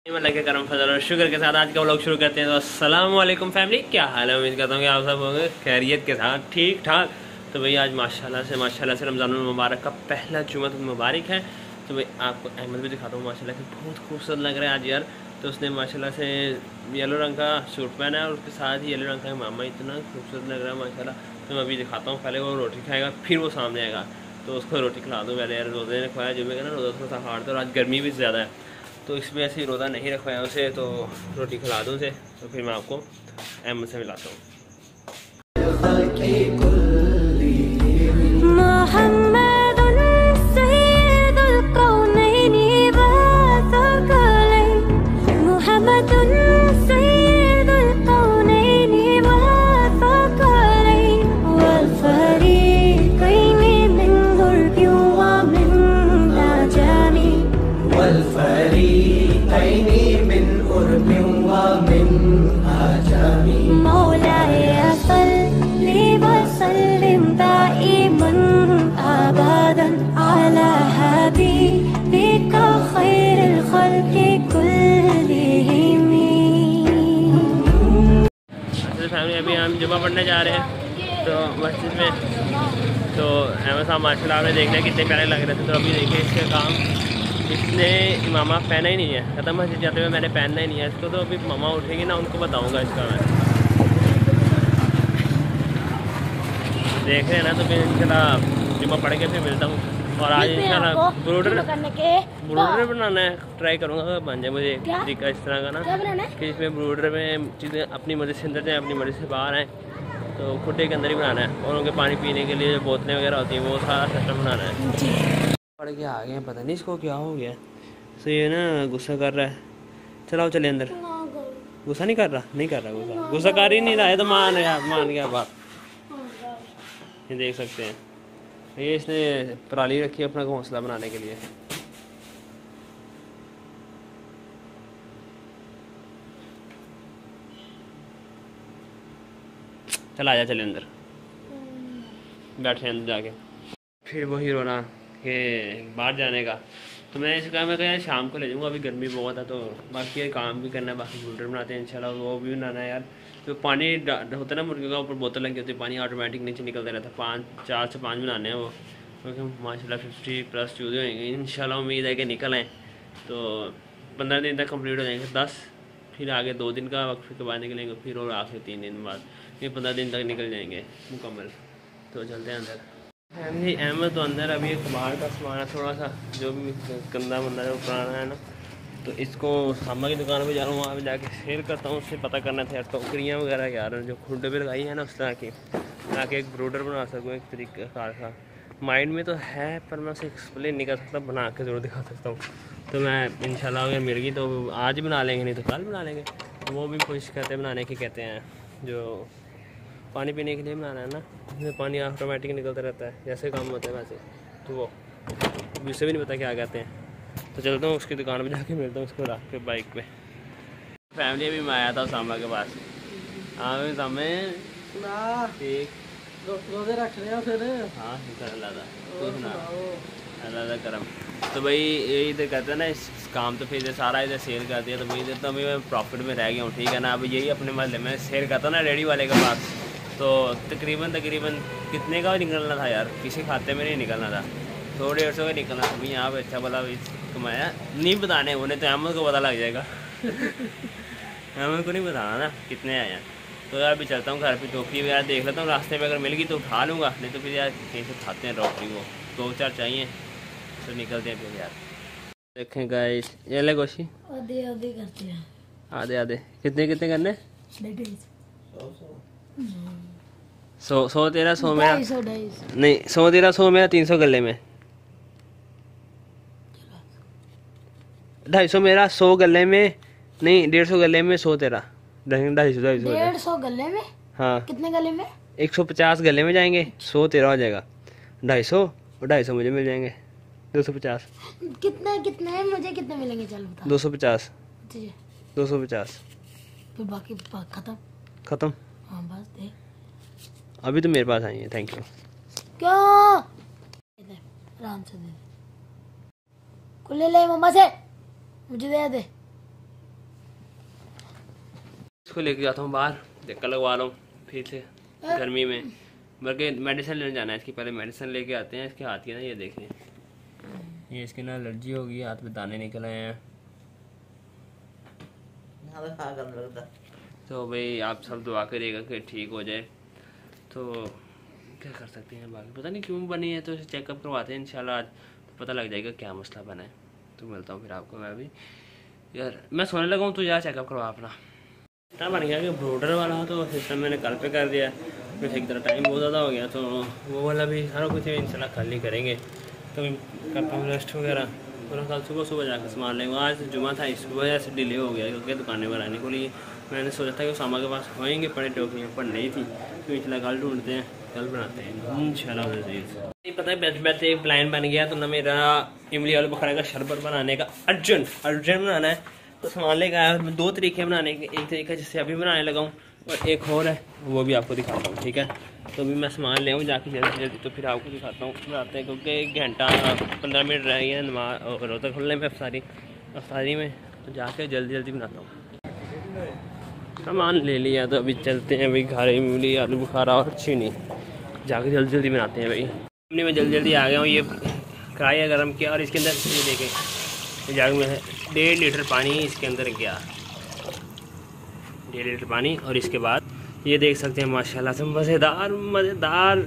अल्लाह के करम फजल और शुक्र के साथ आज का व्लॉग शुरू करते हैं। तो अस्सलाम वालेकुम फैमिली, क्या हाल है? उम्मीद करता हूँ कि आप सब होंगे खैरियत के साथ, ठीक ठाक। तो भाई आज माशाल्लाह से रमज़ान मुबारक का पहला जुमा मुबारक है। तो भाई आपको अहमद भी दिखाता हूँ, माशाल्लाह कि बहुत खूबसूरत लग रहा है आज यार। तो उसने माशाल्लाह से येलो रंग का सूट पहना है और उसके साथ ही येलो रंग का मामा, इतना खूबसूरत लग रहा है माशाल्लाह। तो मैं अभी दिखाता हूँ, पहले वो रोटी खाएगा फिर वो सामने आएगा, तो उसको रोटी खिला दूँ पहले यार। रोज़े ने खुआया जुम्मे का ना, रोज़ा थोड़ा सा हार्ड था और आज गर्मी भी ज़्यादा है, तो इसमें ऐसे ही रोज़ा नहीं रखवाया उसे, तो रोटी खिला दूँ उसे। तो फिर मैं आपको अहमद से मिलाता हूँ। फैमिली अभी हम जुमा पढ़ने जा रहे हैं तो मस्जिद में। तो अहमद साहब माशाल्लाह आपने देखना कितने प्यारे लग रहे थे। तो अभी देखिए इसका काम, इसने इमामा पहना ही नहीं है, खत्म मस्जिद जाते हुए मैंने पहनना ही नहीं है इसको। तो अभी मामा उठेगी ना, उनको बताऊंगा इसका मैं। देख रहे हैं ना, तो फिर इंशाल्लाह जुमा पढ़ के फिर मिलता हूँ। और आज इंशाल्लाह ब्रोडर बनाना है, ट्राई करूँगा अगर बन जाए मुझे तरीका इस तरह का ना कि इसमें ब्रोडर में चीज़ें अपनी मर्ज़ी से अंदर जाए, अपनी मर्ज़ी से बाहर आए। तो खुट्टे के अंदर ही बनाना है और उनके पानी पीने के लिए जो बोतलें वगैरह होती हैं वो सारा सिस्टम बनाना है। पढ़ के आ गए हैं, पता नहीं इसको क्या हो गया। तो ये ना गुस्सा कर रहा है, चलाओ चले अंदर। गुस्सा नहीं कर रहा, नहीं कर रहा गुस्सा कर ही नहीं रहा है। तो मान गया बात, ये देख सकते हैं। ये इसने पराली रखी है अपना घोंसला बनाने के लिए। चल आजा, चले अंदर, बैठे अंदर जाके। फिर वही रोना कि बाहर जाने का। तो मैंने इसे कहा, मैं कहा शाम को ले जाऊँगा, अभी गर्मी बहुत है। तो बाकी ये काम भी करना है, बाकी ब्रूडर बनाते हैं इंशाल्लाह, वो भी बनाना है यार। तो पानी होता है ना मुर्गियों का, ऊपर बोतल लगी होती है, पानी ऑटोमेटिक नीचे निकलता रहता है। 4 से 5 बनाने हैं वो, क्योंकि माशाल्लाह 50+ चूज़े होंगे इंशाल्लाह। उम्मीद है कि निकल आएँ तो 15 दिन तक कंप्लीट हो जाएंगे। 10 फिर आगे 2 दिन का वक्त के बाद निकलेंगे, फिर और आखिर 3 दिन बाद, ये 15 दिन तक निकल जाएंगे मुकम्मल। तो चलते हैं अंदर। फैमिली अहमद तो अंदर अभी एक बाहर का सामान है थोड़ा सा, जो भी गंदा बंदा जो पुराना है ना, तो इसको सामा की दुकान पे जा रहा हूँ, वहाँ पे जाके सेल करता हूँ। उससे पता करना था यार टोकरियाँ वगैरह यार जो खुड्डे पे लगाई है ना, उस तरह की, ताकि एक ब्रोडर बना सकूँ एक तरीके का। माइंड में तो है पर मैं उसे एक्सप्लेन नहीं कर सकता, बना के ज़रूर दिखा सकता हूँ। तो मैं इंशाल्लाह अगर मिल गई तो आज बना लेंगे, नहीं तो कल बना लेंगे। तो वो भी कोशिश करते हैं बनाने की, कहते हैं जो पानी पीने के लिए बनाना है ना, उसमें पानी ऑटोमेटिक निकलता रहता है, जैसे काम होता है वैसे। तो वो मुझसे भी नहीं पता क्या कहते हैं। तो चलता हूँ उसकी दुकान पे जाके मिलता हूँ उसको रख के बाइक पे। फैमिली अभी मैं आया था सामा के पास। हाँ भाई सामे ठीक रोज़े रख रहे हो फिर? हाँ अल्लाह करम। तो भाई यही इधर कहते हैं ना, इस काम तो फिर सारा इधर सेल कर दिया। तो भाई इधर तो अभी मैं प्रॉफिट में रह गया हूँ, ठीक है ना। अब यही अपने मोहल्ले में सेल करता ना रेडी वाले के पास, तो तकरीबन कितने का निकलना था यार, किसी खाते में नहीं निकलना था, 100-150 का निकलना था। भाई यहाँ पर अच्छा भला कमाया, नहीं बताने उन्हें, तो अहमद को पता लग जाएगा। अहमद को नहीं बताना ना कितने आए हैं। तो यार भी चलता हूँ घर पे, टोकरी वगैरह देख लेता हूँ, रास्ते में अगर मिल गई तो उठा लूँगा, नहीं तो फिर यार कहीं से खाते हैं रोटी, वो 2-4 चाहिए तो निकलते हैं फिर यार। देखें गाइस, ये ले गोशी आधे करते हैं, आधे कितने करने? 100 तेरा 100 मेरा, नहीं 100 तेरा 100 मेरा, 300 गले में, 250 मेरा, 100 गले में, नहीं 150 गले में, 100 तेरा, 250 गले में। हाँ कितने गले में? 150 गले में जाएंगे, 100 तेरा हो जाएगा, 250 और 250 मुझे मिल जाएंगे, 250। कितने मुझे कितने मिलेंगे? चल बता। 250 250, फिर बाकी खत्म। हाँ बस दे, अभी तो मेरे पास आई है। Thank you. क्या आराम से दे, खुले ले मम्मा से, मुझे दे दे। इसको लेके जाता हूँ बाहर, धक्का लगवा लो फिर से गर्मी में, बल्कि मेडिसिन लेने जाना है इसकी। पहले मेडिसिन लेके आते हैं। इसके हाथ की ना ये देखें, ये इसकी ना एलर्जी हो गई, हाथ में दाने निकल आए हैं। तो भाई आप सब दुआ करिएगा कि ठीक हो जाए। तो क्या कर सकते हैं, बाकी पता नहीं क्यों बनी है, तो इसे चेकअप करवाते हैं इंशाल्लाह। आज तो पता लग जाएगा क्या मसला बना है। तो मिलता हूँ फिर आपको मैं भी। यार मैं सोने लगा हूँ, तो यार चेकअप करवा अपना। इतना बन गया कि ब्रोडर वाला तो सिस्टम मैंने कल पे कर दिया, फिर एक तरह टाइम बहुत ज़्यादा हो गया, तो वो वाला भी सारा कुछ इंशाल्लाह कल ही करेंगे। तो करता हूँ रेस्ट वगैरह, और कल सुबह जाकर सामान लेंगे। आज जुमा था, इस वजह से डिले हो गया, क्योंकि दुकानें पर आने को लिए मैंने सोचा था कि सामा के पास होएंगे पड़े टोकरियाँ, पर नहीं थी। तो इंशाल्लाह कल ढूंढते हैं, कल बनाते हैं इंशाल्लाह। नहीं पता है बैठ बैठते एक प्लान बन गया, तो ना मेरा इमली आलू बुखारा का शरबत बनाने का अर्जेंट बनाना है। तो सामान लेकर आया, 2 तरीके बनाने के, एक तरीका जिससे अभी बनाने लगा हूँ, और एक और है वो भी आपको दिखाता हूँ, ठीक है। तो अभी मैं सामान ले आऊँ जाके जल्दी, तो फिर आपको दिखाता हूँ बनाते हैं, क्योंकि घंटा 15 मिनट रह गया नमाज रोज़ा खुलने में अफ्तारी में, तो जाके जल्दी बनाता हूँ। सामान ले लिया, तो अभी चलते हैं भाई घर। इमली आलू बुखारा और चीनी जाके जल्दी बनाते हैं भाई। इमली में जल्दी आ गया हूँ। ये कढ़ाई गर्म किया, और इसके अंदर ये देखें जाग में 1.5 लीटर पानी इसके अंदर गया, 1.5 लीटर पानी। और इसके बाद ये देख सकते हैं माशाल्लाह से मज़ेदार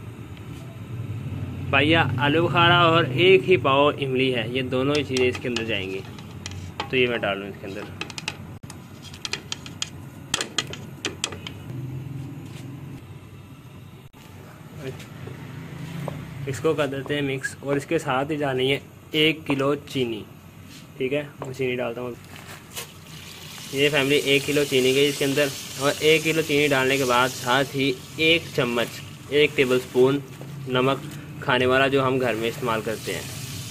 पाइया आलू बुखारा और एक ही पाव इमली है। ये दोनों ही चीज़ें इसके अंदर जाएंगी। तो ये मैं डाल लूँ इसके अंदर। इसको कर देते हैं मिक्स, और इसके साथ ही जानी है 1 किलो चीनी, ठीक है। मैं चीनी डालता हूँ। ये फैमिली 1 किलो चीनी गई इसके अंदर, और 1 किलो चीनी डालने के बाद साथ ही 1 चम्मच 1 टेबल स्पून नमक खाने वाला जो हम घर में इस्तेमाल करते हैं।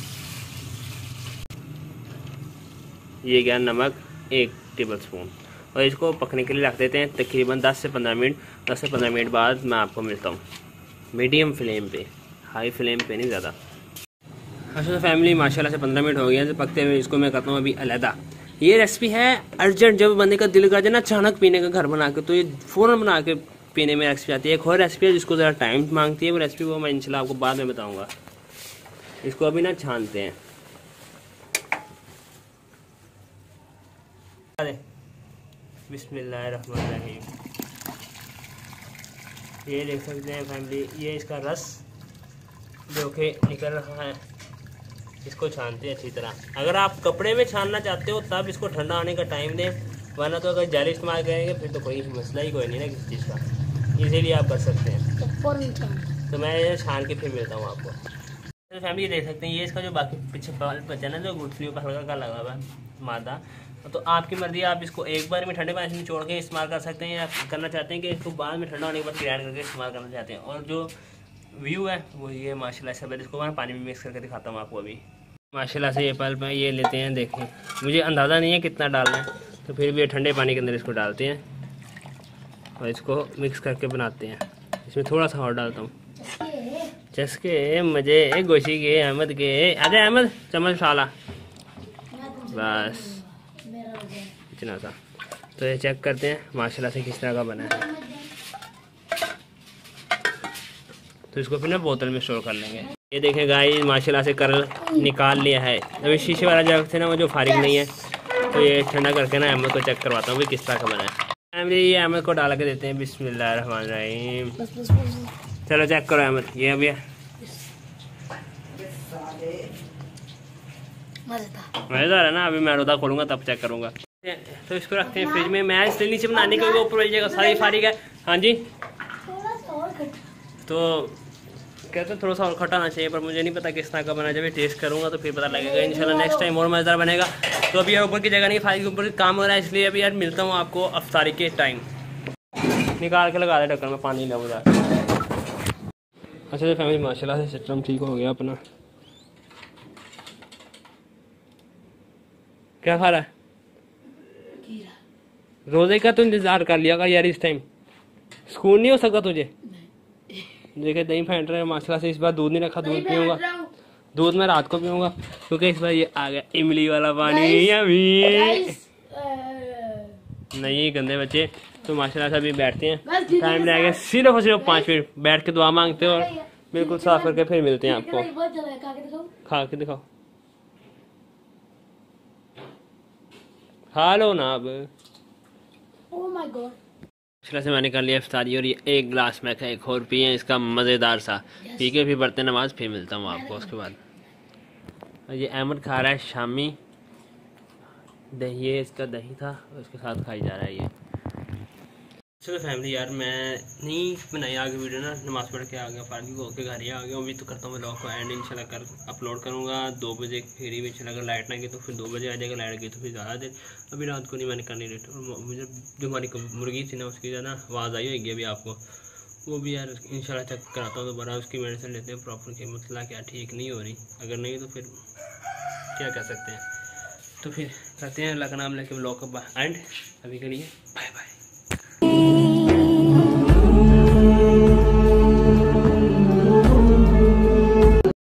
ये गया नमक 1 टेबल स्पून, और इसको पकने के लिए रख देते हैं तकरीबन 10 से 15 मिनट। 10 से 15 मिनट बाद मैं आपको मिलता हूँ मीडियम फ्लेम पे, हाई फ्लेम पे नहीं ज़्यादा। अच्छा फैमिली माशाल्लाह से 15 मिनट हो गए हैं पकते हुए। इसको मैं करता हूँ अभी अलहदा। ये रेसिपी है अर्जेंट, जब बंदे का दिल कर जाए ना अचानक पीने का घर बना के, तो ये फ़ौरन बना के पीने में रेसिपी आती है। एक और रेसिपी है जिसको ज़रा टाइम मांगती है, वो रेसिपी वो मैं इंशाल्लाह आपको बाद में बताऊँगा। इसको अभी ना छानते हैं। बिस्मिल्लाहिर्रहमानिर्रहीम। ये देख सकते हैं फैमिली, ये इसका रस जो कि निकल रहा है, इसको छानते हैं अच्छी तरह। अगर आप कपड़े में छानना चाहते हो तब इसको ठंडा होने का टाइम दें, वरना तो अगर जाली इस्तेमाल करेंगे फिर तो कोई मसला ही कोई नहीं ना किसी चीज़ का। इजीली आप कर सकते हैं। तो मैं छान के फिर मिलता हूँ आपको। तो फैमिली देख सकते हैं, ये इसका जो बाकी पीछे बाल बचा ना, जो गुठलियों पर हल्का का लगा हुआ है मादा, तो आपकी मर्जी, आप इसको एक बार में ठंडे पानी से निचोड़ के इस्तेमाल कर सकते हैं, या करना चाहते हैं कि इसको बाद में ठंडा होने के बाद ग्राइंड करके इस्तेमाल करना चाहते हैं। और जो व्यू है वो ये माशाल्लाह से, इसको मैं पानी में मिक्स करके दिखाता हूँ आपको अभी। माशाल्लाह से ये पल्प है, ये लेते हैं। देखें मुझे अंदाज़ा नहीं है कितना डालना है, तो फिर भी ठंडे पानी के अंदर इसको डालते हैं और इसको मिक्स करके बनाते हैं। इसमें थोड़ा सा और डालता हूँ, चस्के मज़े गोशी के अहमद के। अरे अहमद चम्मच डाला, बस इतना सा। तो ये चेक करते हैं माशाल्लाह से किस तरह का बना है। तो इसको फिर ना बोतल में स्टोर कर लेंगे। ये देखें गाइस माशाल्लाह से करल निकाल लिया है। अभी शीशे वाला जग थे ना वो जो फारिग नहीं है, तो ये ठंडा करके ना अहमद को चेक करवाता हूँ भी किस तरह का बना है। फैमिली ये अहमद को डाल के देते हैं। बिस्मिल्लाहिर्रहमानिर्रहीम। चलो चेक करो अहमद, ये अभी मज़ेदार है ना। अभी मैं रोज़ा खोलूँगा तब चेक करूँगा। तो इसको रखते हैं फ्रिज में। मैं इसलिए नीचे बनाने के ऊपर रह जाएगा, सारी फारिग है। हाँ जी, तो कहते हैं थोड़ा सा और खट्टा आना चाहिए, पर मुझे नहीं पता किस तरह का बना। जब ये टेस्ट करूँगा तो फिर पता लगेगा इंशाल्लाह। नेक्स्ट टाइम और मज़ेदार बनेगा। तो अभी यार ऊपर की जगह नहीं, फारिग के ऊपर काम हो रहा है, इसलिए अभी यार मिलता हूँ आपको अफ्तारी के टाइम। निकाल के लगा दे ढक्कन में, पानी ना बुझा। अच्छा तो फैमिली माशाल्लाह से सिस्टम ठीक हो गया अपना। क्या खा रहा है? रोजे का तो इंतजार कर लिया कर यार, इस टाइम सुकून नहीं हो सकता तुझे? देखे दही फेंट रहे हैं माशाल्लाह से। इस बार दूध नहीं रखा, दूध पीऊंगा, दूध मैं रात को पीऊंगा, क्योंकि इस बार ये आ गया इमली वाला पानी। अभी नहीं गंदे बच्चे तो माशाल्लाह से अभी बैठते हैं, टाइम लगेगा सिर्फ और सिर्फ 5 मिनट, बैठ के दुआ मांगते हो और बिल्कुल साफ करके फिर मिलते हैं आपको। खा के दिखाओ, खा लो ना अब। ओह माय गॉड, से मैंने कर लिया इफ्तारी और ये एक गिलास मैं का एक और पिए इसका मज़ेदार सा, पी के फिर पढ़ते नमाज, फिर मिलता हूँ आपको उसके बाद। ये अहमद खा रहा है शामी दही, ये इसका दही था उसके साथ खाई जा रहा है ये। चलो फैमिली यार मैं नहीं बनाई आगे वीडियो ना, नमाज़ पढ़ के आ गया, फारिग होकर घर ही आ गया। उम्मीद तो करता हूँ व्लॉग को एंड इंशाल्लाह कर अपलोड करूँगा 2 बजे, फिर ही इंशाल्लाह अगर लाइट ना गई तो फिर 2 बजे आ जाएगा, लाइट गई तो फिर ज़्यादा देर। अभी रात को नहीं मैंने करनी लेट, और मुझे जो हमारी मुर्गी थी ना उसकी ना आवाज़ आई होगी अभी आपको, वो भी यार इंशाल्लाह चेक कराता हूँ दोबारा, उसकी मेडिसिन लेते हैं प्रॉपर की, मतलब क्या ठीक नहीं हो रही, अगर नहीं तो फिर क्या कर सकते हैं। तो फिर करते हैं अल्लाह का नाम लेके व्लॉग का एंड, अभी के लिए बाय बाय।